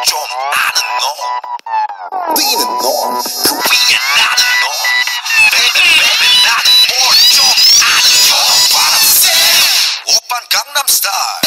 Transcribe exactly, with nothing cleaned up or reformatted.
좀 아는 놈 위는 놈그 위에 나는 놈 baby baby 나는 뭘 좀 아는 놈 What I'm saying 오빤 강남스타일